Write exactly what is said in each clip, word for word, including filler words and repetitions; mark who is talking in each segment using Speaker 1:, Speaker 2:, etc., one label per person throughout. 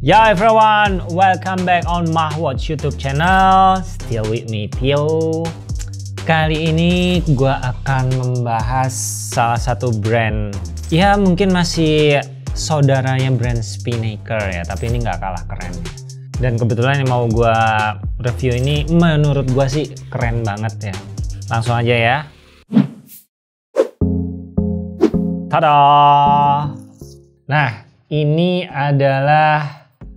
Speaker 1: Yo everyone, welcome back on Mahwatch YouTube channel. Still with me Tio. Kali ini gue akan membahas salah satu brand. Ya mungkin masih saudaranya brand Spinnaker ya, tapi ini nggak kalah keren. Dan kebetulan yang mau gue review ini menurut gue sih keren banget ya. Langsung aja ya. Tada! Nah, ini adalah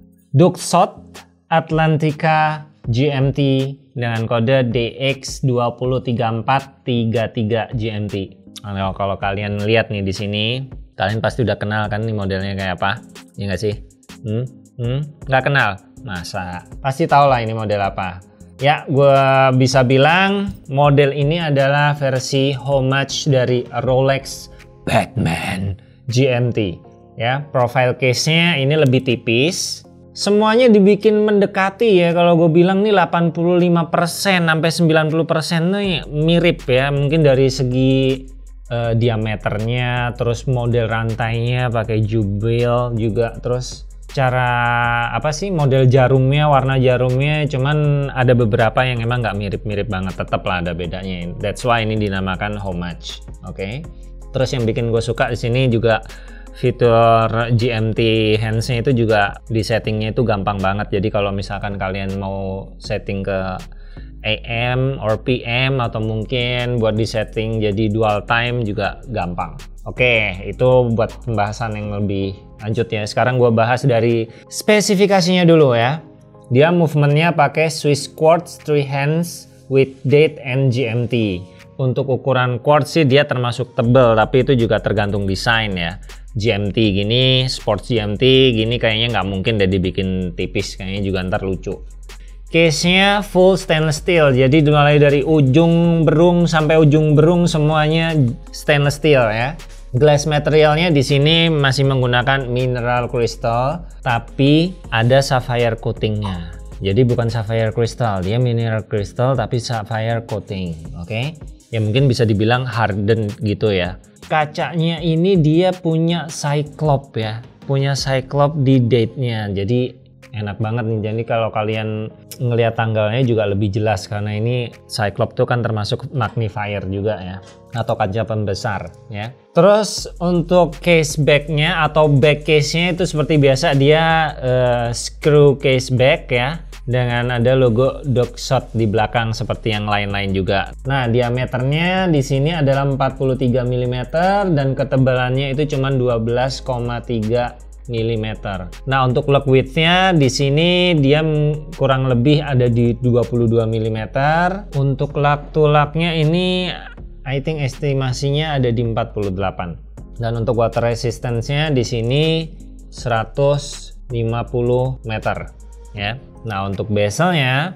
Speaker 1: Duxot Atlantica G M T dengan kode D X dua nol tiga empat tiga tiga G M T. Nah, kalau kalian lihat nih di sini, kalian pasti udah kenal kan nih modelnya kayak apa? Ya nggak sih? Hmm? Hmm? Nggak kenal? Masa? Pasti tau lah ini model apa. Ya, gue bisa bilang model ini adalah versi homage dari Rolex Batman G M T. Ya, profile case-nya ini lebih tipis. Semuanya dibikin mendekati ya, kalau gue bilang nih delapan puluh lima persen sampai sembilan puluh persen nih mirip ya, mungkin dari segi uh, diameternya, terus model rantainya pakai jubil juga, terus cara apa sih model jarumnya, warna jarumnya, cuman ada beberapa yang emang nggak mirip-mirip banget, tetap lah ada bedanya. That's why ini dinamakan homage, oke? Okay? Terus yang bikin gue suka di sini juga fitur G M T hands-nya itu juga di settingnya itu gampang banget. Jadi kalau misalkan kalian mau setting ke A M or P M atau mungkin buat di setting jadi dual time juga gampang. Oke, itu buat pembahasan yang lebih lanjut ya. Sekarang gue bahas dari spesifikasinya dulu ya. Dia movementnya pakai Swiss Quartz three hands with date and G M T. Untuk ukuran quartz sih dia termasuk tebel, tapi itu juga tergantung desain ya. G M T gini, sports G M T gini kayaknya nggak mungkin deh dibikin tipis, kayaknya juga ntar lucu. Case-nya full stainless steel, jadi mulai dari ujung berung sampai ujung berung semuanya stainless steel ya. Glass materialnya di sini masih menggunakan mineral crystal, tapi ada sapphire coatingnya. Jadi bukan sapphire crystal, dia mineral crystal tapi sapphire coating, oke? Okay? Ya mungkin bisa dibilang harden gitu ya. Kacanya ini dia punya cyclop ya, punya cyclop di date-nya, jadi enak banget nih. Jadi kalau kalian ngelihat tanggalnya juga lebih jelas karena ini cyclop tuh kan termasuk magnifier juga ya, atau kaca pembesar ya. Terus untuk case back-nya atau back case-nya itu seperti biasa dia uh, screw case back ya, dengan ada logo Duxot di belakang seperti yang lain-lain juga. Nah, diameternya di sini adalah empat puluh tiga milimeter dan ketebalannya itu cuma dua belas koma tiga milimeter. Nah, untuk lug width-nya di sini dia kurang lebih ada di dua puluh dua milimeter. Untuk lug to lug-nya ini I think estimasinya ada di empat puluh delapan. Dan untuk water resistance-nya di sini seratus lima puluh meter ya. Nah, untuk bezelnya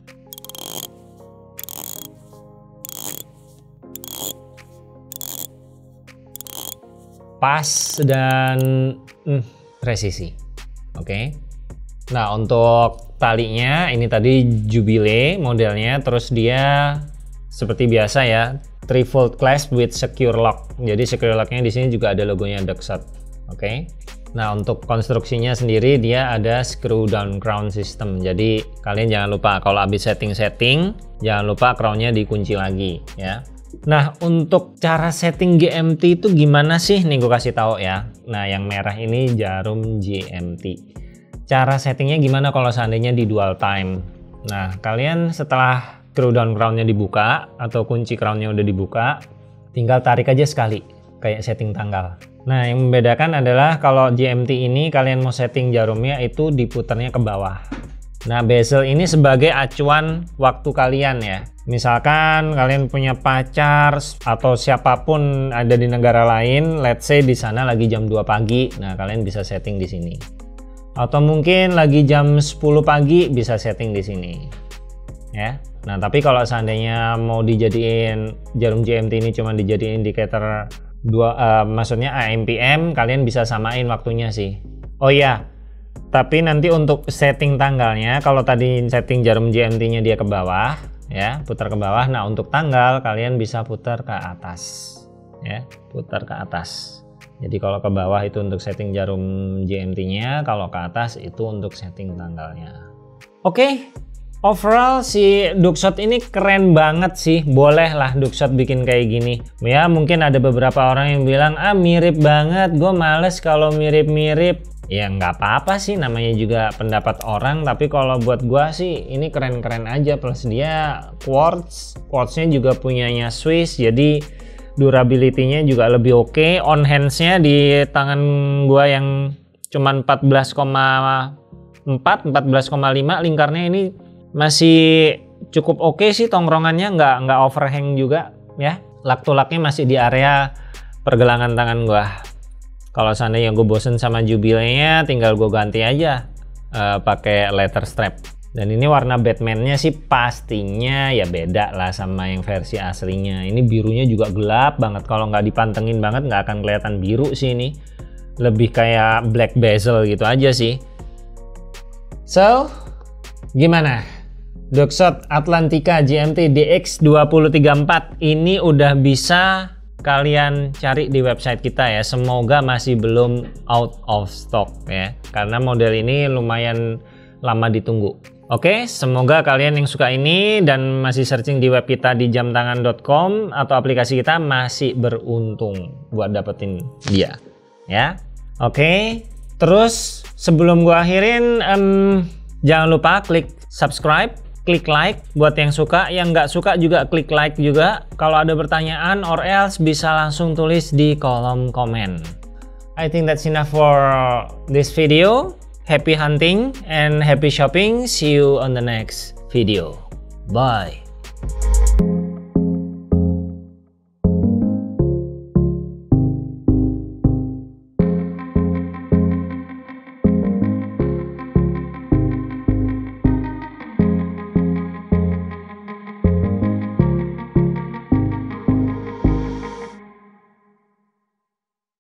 Speaker 1: pas dan hmm, presisi. Oke. Okay. Nah, untuk talinya ini tadi Jubilee modelnya, terus dia seperti biasa ya, trifold clasp with secure lock. Jadi secure locknya di sini juga ada logonya Duxot. Oke. Okay. Nah, untuk konstruksinya sendiri dia ada screw down crown system. Jadi kalian jangan lupa kalau habis setting-setting jangan lupa crownnya dikunci lagi ya. Nah, untuk cara setting G M T itu gimana sih? Nih gue kasih tahu ya. Nah, yang merah ini jarum G M T. Cara settingnya gimana kalau seandainya di dual time? Nah, kalian setelah screw down crownnya dibuka atau kunci crownnya udah dibuka, tinggal tarik aja sekali kayak setting tanggal. Nah, yang membedakan adalah kalau G M T ini kalian mau setting jarumnya itu diputarnya ke bawah. Nah, bezel ini sebagai acuan waktu kalian ya. Misalkan kalian punya pacar atau siapapun ada di negara lain, let's say di sana lagi jam dua pagi, nah kalian bisa setting di sini. Atau mungkin lagi jam sepuluh pagi bisa setting di sini. Ya. Nah, tapi kalau seandainya mau dijadiin jarum G M T ini cuma dijadiin indikator dua uh, maksudnya A M P M, kalian bisa samain waktunya sih. Oh iya, tapi nanti untuk setting tanggalnya, kalau tadi setting jarum G M T-nya dia ke bawah ya, putar ke bawah. Nah, untuk tanggal kalian bisa putar ke atas ya, putar ke atas. Jadi kalau ke bawah itu untuk setting jarum G M T-nya, kalau ke atas itu untuk setting tanggalnya. Oke, okay. Overall si Duckshot ini keren banget sih. Boleh lah Duckshot bikin kayak gini. Ya mungkin ada beberapa orang yang bilang, ah mirip banget, gue males kalau mirip-mirip. Ya nggak apa-apa sih, namanya juga pendapat orang. Tapi kalau buat gue sih ini keren-keren aja. Plus dia quartz, quartznya juga punyanya Swiss. Jadi durability-nya juga lebih oke. Okay. On hands-nya di tangan gue yang cuman empat belas koma empat, empat belas koma lima lingkarnya ini masih cukup oke okay sih, tongkrongannya nggak nggak overhang juga ya. Lak-tulaknya masih di area pergelangan tangan gua. Kalau seandainya gue bosen sama jubilnya, tinggal gue ganti aja uh, pakai leather strap. Dan ini warna Batman-nya sih pastinya ya beda lah sama yang versi aslinya. Ini birunya juga gelap banget. Kalau nggak dipantengin banget nggak akan kelihatan biru sih ini. Lebih kayak black bezel gitu aja sih. So, gimana? Duckshot Atlantika G M T D X dua nol tiga empat ini udah bisa kalian cari di website kita ya. Semoga masih belum out of stock ya, karena model ini lumayan lama ditunggu. Oke, semoga kalian yang suka ini dan masih searching di web kita di jam tangan dot com atau aplikasi kita masih beruntung buat dapetin dia ya. Oke, terus sebelum gua akhirin, um, jangan lupa klik subscribe, klik like buat yang suka, yang nggak suka juga klik like juga. Kalau ada pertanyaan or else bisa langsung tulis di kolom komen. I think that's enough for this video. Happy hunting and happy shopping. See you on the next video. Bye.